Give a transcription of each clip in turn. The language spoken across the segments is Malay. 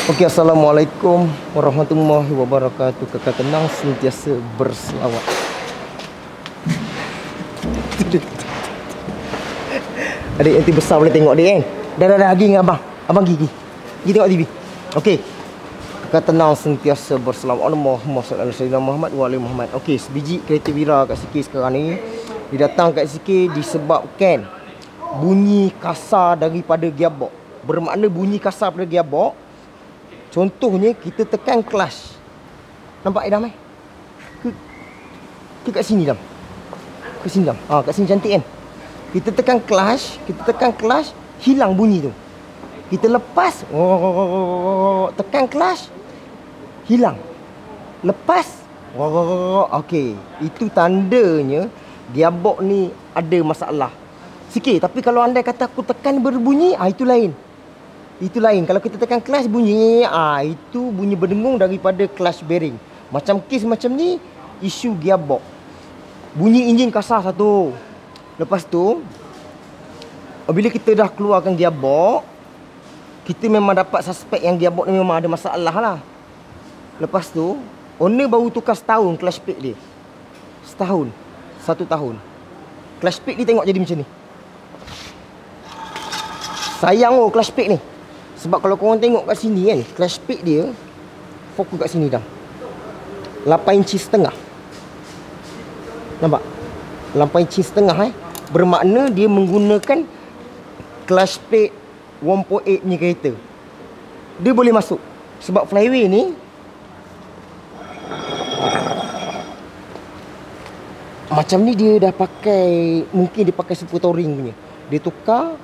Okey, Assalamualaikum warahmatullahi wabarakatuh. Kekal tenang sentiasa berselawat. Adik nanti besar boleh tengok dia kan. Dah pergi dengan abang. Abang gigi. Pergi tengok TV. Okey. Kekal tenang sentiasa berselawat. Allahumma salli ala sayyidina Muhammad wa ali Muhammad. Okey, sebiji kereta Wira kat sikit sekarang ni. Dia datang kat sikit disebabkan bunyi kasar daripada gearbox. Bermakna bunyi kasar pada gearbox. Contohnya kita tekan clutch. Nampak Idam eh? Ke kat sini Dam. Ke sini Dam. Kat sini cantik kan? Kita tekan clutch, hilang bunyi tu. Kita lepas, tekan clutch, hilang. Lepas, okey, itu tandanya gearbox ni ada masalah sikit. Tapi kalau anda kata aku tekan berbunyi, itu lain. Itu lain. Kalau kita tekan clutch bunyi, itu bunyi berdengung daripada clutch bearing. Macam kes macam ni, isu gearbox. Bunyi enjin kasar satu. Lepas tu, bila kita dah keluarkan gearbox, kita memang dapat suspek yang gearbox ni memang ada masalah lah. Lepas tu, owner baru tukar setahun clutch plate dia. Setahun. 1 tahun. Clutch plate dia tengok jadi macam ni. Sayang clutch plate ni. Sebab kalau korang tengok kat sini kan, clutch plate dia, fokus kat sini dah. 8 inci setengah. Nampak? 8 inci setengah Bermakna dia menggunakan clutch plate 1.8 ni kereta. Dia boleh masuk. Sebab flyway ni macam ni dia dah pakai, mungkin dia pakai seputar ring punya. Dia tukar,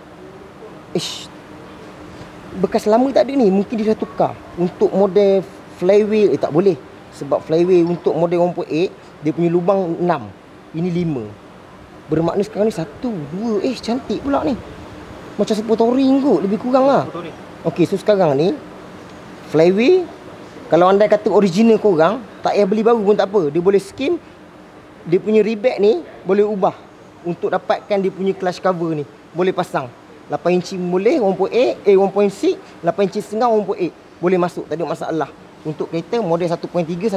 bekas lama tak ada ni, mungkin dia dah tukar. Untuk model flyway tak boleh. Sebab flyway untuk model 1.8 dia punya lubang 6. Ini 5. Bermakna sekarang ni 1, 2. Cantik pula ni. Macam seputar ring kot, lebih kurang lah. Okey, so sekarang ni flyway, kalau anda kata original korang, tak payah beli baru pun tak apa. Dia boleh skim. Dia punya rebag ni boleh ubah untuk dapatkan dia punya clutch cover ni. Boleh pasang 8 inci boleh, 1.8, 1.6, 8 inci setengah 1.8 boleh masuk, tak ada masalah. Untuk kereta model 1.3,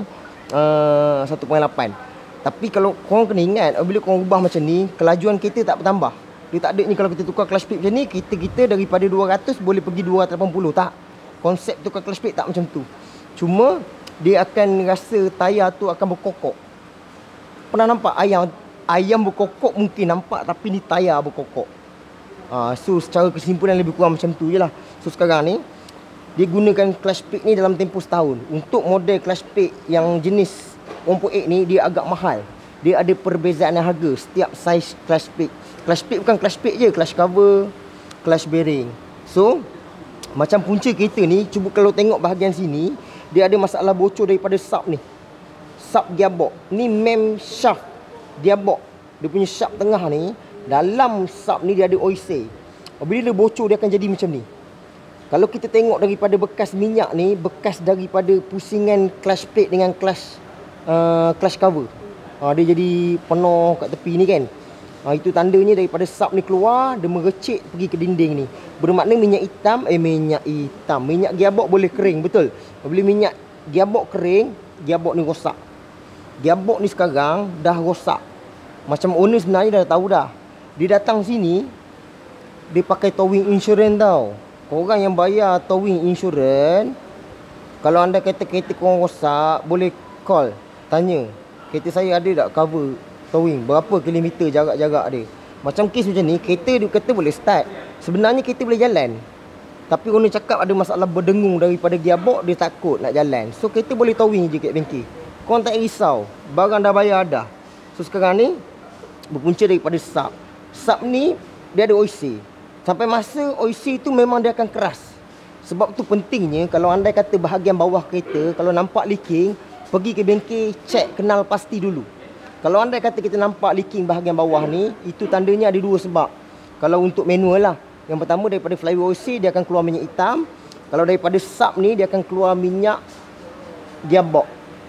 1.8. Tapi kalau korang kena ingat, bila korang ubah macam ni, kelajuan kereta tak bertambah. Dia tak ada ni, kalau kita tukar clutch plate macam ni, kita daripada 200 boleh pergi 280. Tak. Konsep tukar clutch plate tak macam tu. Cuma dia akan rasa tayar tu akan berkokok. Pernah nampak ayam berkokok mungkin nampak, tapi ni tayar berkokok. So secara kesimpulan lebih kurang macam tu je lah. So sekarang ni dia gunakan clutch plate ni dalam tempoh setahun. Untuk model clutch plate yang jenis 1.8 ni dia agak mahal. Dia ada perbezaan harga setiap saiz clutch plate. Clutch plate bukan clutch plate je, clutch cover, clutch bearing. So macam punca kereta ni, cuba kalau tengok bahagian sini, dia ada masalah bocor daripada sub ni. Sub gearbox. Ni mem shaft gearbox. Dia punya shaft tengah ni, dalam sub ni dia ada oil. Bila dia bocor dia akan jadi macam ni. Kalau kita tengok daripada bekas minyak ni, bekas daripada pusingan clutch plate dengan clutch cover. Dia jadi penuh kat tepi ni kan. Itu tandanya daripada sub ni keluar, dia merecik pergi ke dinding ni. Bermakna minyak hitam, minyak gearbox boleh kering, betul. Bila minyak gearbox kering, gearbox ni rosak. Gearbox ni sekarang dah rosak. Macam owner sebenarnya dah tahu dah. Dia datang sini, dia pakai towing insurance tau. Korang yang bayar towing insurance, kalau anda kata kereta korang rosak, boleh call, tanya, kereta saya ada tak cover towing, berapa kilometer jarak-jarak dia. Macam kes macam ni, kereta dia kata boleh start. Sebenarnya kereta boleh jalan, tapi owner cakap ada masalah berdengung daripada gearbox, dia takut nak jalan. So kereta boleh towing je kat bengkel. Korang tak risau, barang dah bayar dah. So sekarang ni berpunca daripada sub. Sub ni dia ada OC. Sampai masa OC tu memang dia akan keras. Sebab tu pentingnya kalau anda kata bahagian bawah kereta, kalau nampak leaking, pergi ke bengkel, cek kenal pasti dulu. Kalau anda kata kita nampak leaking bahagian bawah ni, itu tandanya ada 2 sebab. Kalau untuk manual lah, yang pertama daripada flyway OC dia akan keluar minyak hitam. Kalau daripada sub ni dia akan keluar minyak gearbox.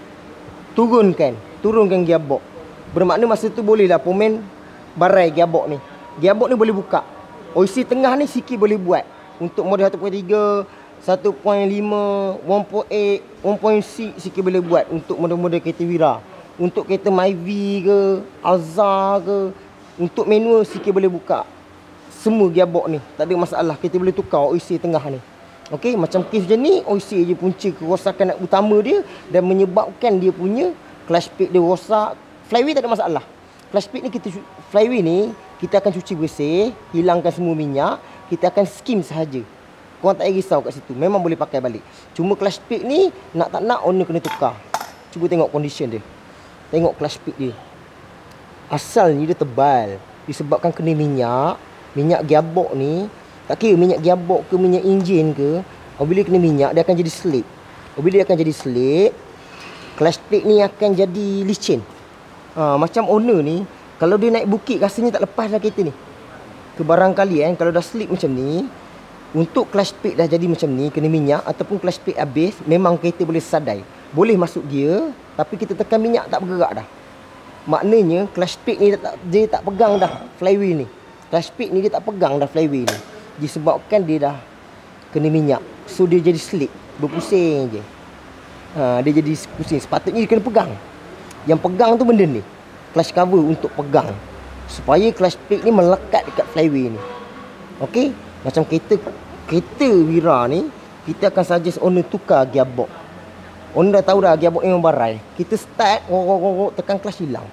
Turunkan gearbox. Bermakna masa tu bolehlah pomen barai gearbox ni. Gearbox ni boleh buka. OC tengah ni sikit boleh buat. Untuk model 1.3, 1.5, 1.8, 1.6 sikit boleh buat untuk model-model kereta Wira. Untuk kereta Myvi ke, Alza ke, untuk manual sikit boleh buka. Semua gearbox ni, tak ada masalah. Kita boleh tukar OC tengah ni. Okey, macam kes macam ni, OC je punca kerosakan utama dia dan menyebabkan dia punya clutch plate dia rosak. Flywheel tak ada masalah. Clutch plate ni flywheel ni kita akan cuci bersih, hilangkan semua minyak, kita akan skim sahaja. Korang tak payah risau kat situ. Memang boleh pakai balik. Cuma clutch plate ni nak tak nak owner kena tukar. Cuba tengok condition dia. Tengok clutch plate dia. Asalnya dia tebal. Disebabkan kena minyak. Minyak gearbox ni, tak kira minyak gearbox ke minyak enjin ke, apabila kena minyak dia akan jadi slip. Apabila dia akan jadi slip, clutch plate ni akan jadi licin. Macam owner ni, kalau dia naik bukit rasanya tak lepas dah kereta ni. Kebarangkali kalau dah slip macam ni, untuk clutch plate dah jadi macam ni, kena minyak ataupun clutch plate habis, memang kereta boleh sadai. Boleh masuk gear, tapi kita tekan minyak tak bergerak dah. Maknanya clutch plate ni dia tak pegang dah flywheel ni. Clutch plate ni dia tak pegang dah flywheel ni. Disebabkan dia dah kena minyak. So dia jadi slip, berpusing je. Dia jadi pusing. Sepatutnya dia kena pegang. Yang pegang tu benda ni, clutch cover untuk pegang, supaya clutch plate ni melekat dekat flywheel ni. Okey, macam kereta Wira ni, kita akan suggest owner tukar gearbox. Owner dah tahu dah gearbox ni memang barai. Kita start, tekan clutch hilang.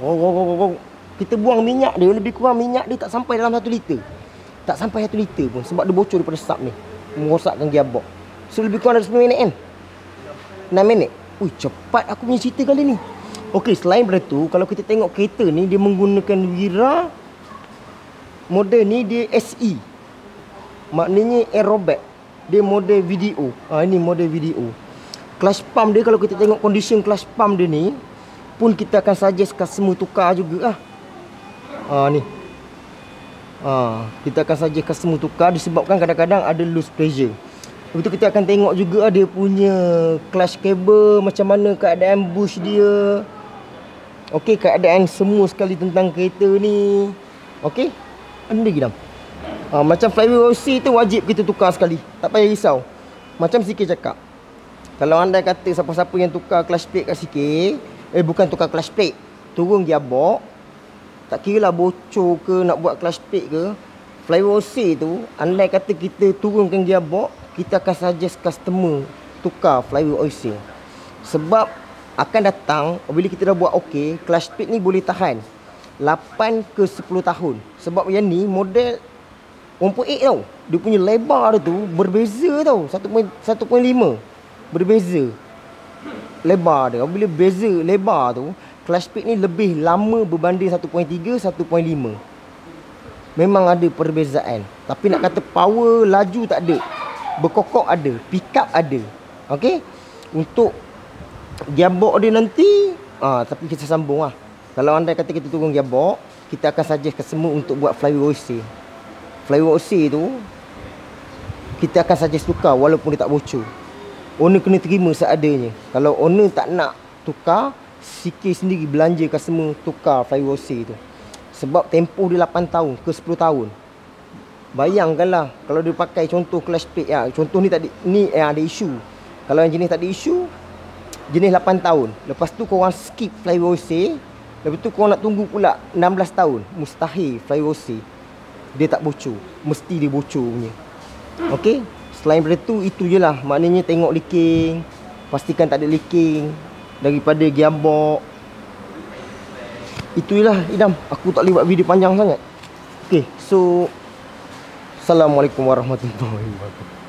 Kita buang minyak dia, lebih kurang minyak dia tak sampai dalam 1 liter. Tak sampai 1 liter pun, sebab dia bocor daripada sub ni, merosakkan gearbox. So lebih kurang ada 10 minit kan, 6 minit. Ui, cepat aku punya cerita kali ni. Okey, selain daripada tu, kalau kita tengok kereta ni, dia menggunakan Wira. Model ni dia SE, maknanya aerobac. Dia model video. Ini model video. Clutch pump dia, kalau kita tengok condition clutch pump dia ni pun, kita akan suggest customer tukar juga lah. Ni. Kita akan suggest customer tukar disebabkan kadang-kadang ada loose pressure. Lepas tu kita akan tengok juga dia punya clutch cable, macam mana keadaan bush dia. Okey, keadaan semua sekali tentang kereta ni. Okey, ada lagi dah. Macam flywheel OC tu wajib kita tukar sekali. Tak payah risau. Macam Sikit cakap, kalau anda kata siapa-siapa yang tukar clutch plate kat Sikit, bukan tukar clutch plate, turun gearbox, tak kira lah bocor ke, nak buat clutch plate ke, flywheel OC tu, andai kata kita turunkan gearbox, kita akan suggest customer tukar flywheel OC. Sebab akan datang, bila kita dah buat okey, clutch plate ni boleh tahan 8 ke 10 tahun. Sebab yang ni model 1.8 tau. Dia punya lebar dia tu berbeza tau. 1.5 berbeza lebar dia. Bila beza lebar tu, clutch plate ni lebih lama berbanding 1.3, 1.5. Memang ada perbezaan. Tapi nak kata power, laju tak ada. Berkokok ada, pick up ada. Okey. Untuk gearbox dia nanti, tapi kita sambung lah. Kalau anda kata kita turun gearbox, kita akan suggest customer untuk buat flywheel OC. Flywheel OC tu kita akan suggest tukar walaupun dia tak bocor. Owner kena terima seadanya. Kalau owner tak nak tukar, Sikit sendiri belanja customer tukar flywheel OC tu. Sebab tempoh dia 8 tahun ke 10 tahun. Bayangkanlah kalau dia pakai contoh clutch plate, contoh ni tak ada isu. Kalau yang jenis tak ada isu, jenis 8 tahun. Lepas tu korang skip flywheel OC, lepas tu korang nak tunggu pula 16 tahun. Mustahil flywheel OC dia tak bocor. Mesti dia bocor punya. Okey, selain daripada tu, itu je lah. Maknanya tengok leaking, pastikan tak ada leaking daripada gearbox. Itulah Idam. Aku tak boleh buat video panjang sangat. Okey, so Assalamualaikum warahmatullahi wabarakatuh.